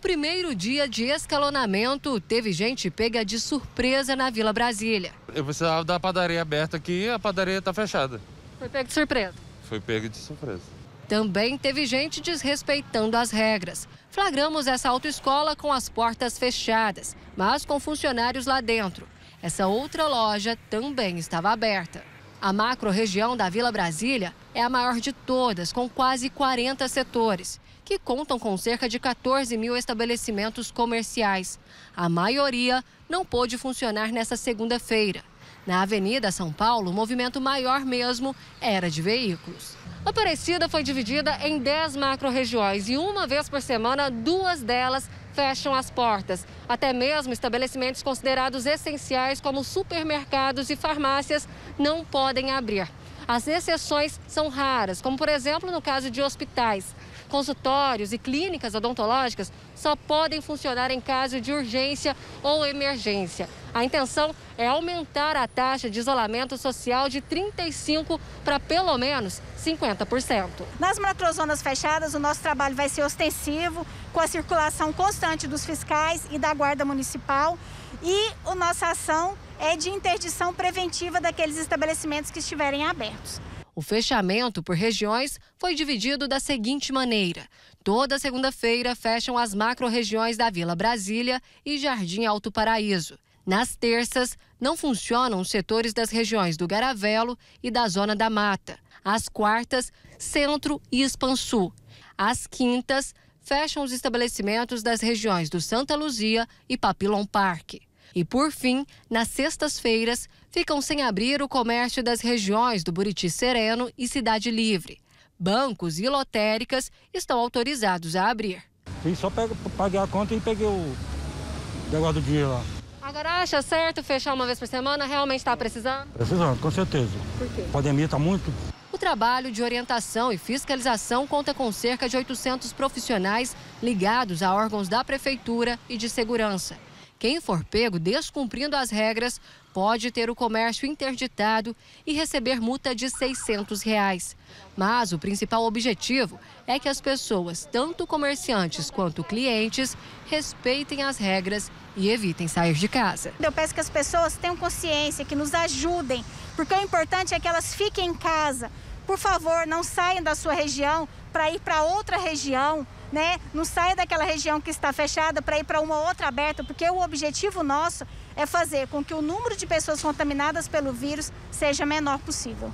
primeiro dia de escalonamento, teve gente pega de surpresa na Vila Brasília. Eu precisava da padaria aberta aqui e a padaria está fechada. Foi pego de surpresa? Foi pego de surpresa. Também teve gente desrespeitando as regras. Flagramos essa autoescola com as portas fechadas, mas com funcionários lá dentro. Essa outra loja também estava aberta. A macro-região da Vila Brasília é a maior de todas, com quase 40 setores, que contam com cerca de 14 mil estabelecimentos comerciais. A maioria não pôde funcionar nessa segunda-feira. Na Avenida São Paulo, o movimento maior mesmo era de veículos. Aparecida foi dividida em 10 macro-regiões e uma vez por semana, 2 delas fecham as portas. Até mesmo estabelecimentos considerados essenciais, como supermercados e farmácias, não podem abrir. As exceções são raras, como por exemplo no caso de hospitais. Consultórios e clínicas odontológicas só podem funcionar em caso de urgência ou emergência. A intenção é aumentar a taxa de isolamento social de 35% para pelo menos 50%. Nas macrozonas fechadas, o nosso trabalho vai ser ostensivo, com a circulação constante dos fiscais e da Guarda Municipal. E a nossa ação é de interdição preventiva daqueles estabelecimentos que estiverem abertos. O fechamento por regiões foi dividido da seguinte maneira: toda segunda-feira fecham as macro-regiões da Vila Brasília e Jardim Alto Paraíso. Nas terças, não funcionam os setores das regiões do Garavelo e da Zona da Mata. Às quartas, Centro e Expansul. Às quintas, fecham os estabelecimentos das regiões do Santa Luzia e Papillon Park. E, por fim, nas sextas-feiras, ficam sem abrir o comércio das regiões do Buriti Sereno e Cidade Livre. Bancos e lotéricas estão autorizados a abrir. E só paguei a conta e peguei o negócio do dinheiro lá. Agora acha certo fechar uma vez por semana? Realmente está precisando? Precisando, com certeza. Por quê? A pandemia está muito... O trabalho de orientação e fiscalização conta com cerca de 800 profissionais ligados a órgãos da Prefeitura e de segurança. Quem for pego descumprindo as regras pode ter o comércio interditado e receber multa de R$ 600. Mas o principal objetivo é que as pessoas, tanto comerciantes quanto clientes, respeitem as regras e evitem sair de casa. Eu peço que as pessoas tenham consciência, que nos ajudem, porque o importante é que elas fiquem em casa. Por favor, não saiam da sua região para ir para outra região, né? Não saia daquela região que está fechada para ir para uma outra aberta, porque o objetivo nosso é fazer com que o número de pessoas contaminadas pelo vírus seja menor possível.